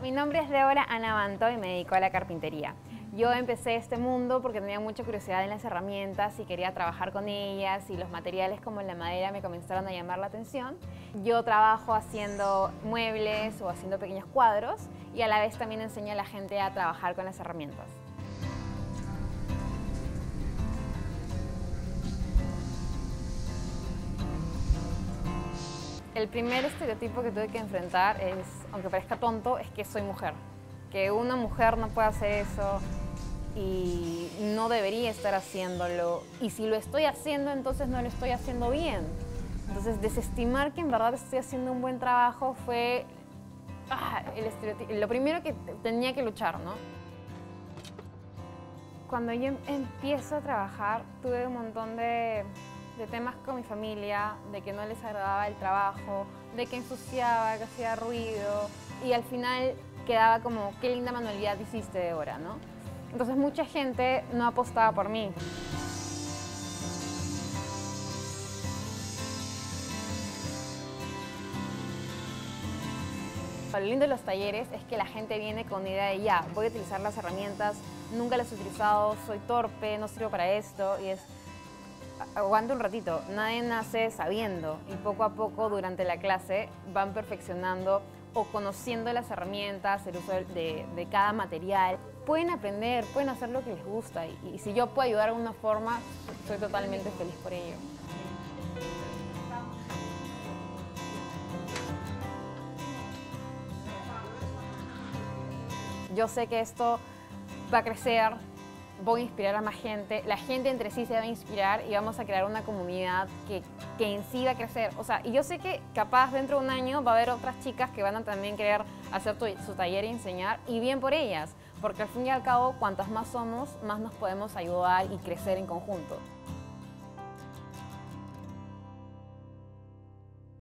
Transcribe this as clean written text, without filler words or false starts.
Mi nombre es Débora Ana Manto y me dedico a la carpintería. Yo empecé este mundo porque tenía mucha curiosidad en las herramientas y quería trabajar con ellas, y los materiales como la madera me comenzaron a llamar la atención. Yo trabajo haciendo muebles o haciendo pequeños cuadros, y a la vez también enseño a la gente a trabajar con las herramientas. El primer estereotipo que tuve que enfrentar es, aunque parezca tonto, es que soy mujer. Que una mujer no puede hacer eso y no debería estar haciéndolo. Y si lo estoy haciendo, entonces no lo estoy haciendo bien. Entonces, desestimar que en verdad estoy haciendo un buen trabajo fue el estereotipo, lo primero que tenía que luchar, ¿no? Cuando yo empiezo a trabajar, tuve un montón de temas con mi familia, de que no les agradaba el trabajo, de que ensuciaba, que hacía ruido, y al final quedaba como, qué linda manualidad hiciste, Débora, ¿no? Entonces mucha gente no apostaba por mí. Lo lindo de los talleres es que la gente viene con idea de ya, voy a utilizar las herramientas, nunca las he utilizado, soy torpe, no sirvo para esto, y es, aguanta un ratito, nadie nace sabiendo, y poco a poco durante la clase van perfeccionando o conociendo las herramientas, el uso de cada material. Pueden aprender, pueden hacer lo que les gusta, y si yo puedo ayudar de alguna forma, estoy totalmente feliz por ello. Yo sé que esto va a crecer, voy a inspirar a más gente, la gente entre sí se va a inspirar y vamos a crear una comunidad que en sí va a crecer. O sea, y yo sé que capaz dentro de un año va a haber otras chicas que van a también querer hacer su taller e enseñar, y bien por ellas, porque al fin y al cabo, cuantas más somos, más nos podemos ayudar y crecer en conjunto.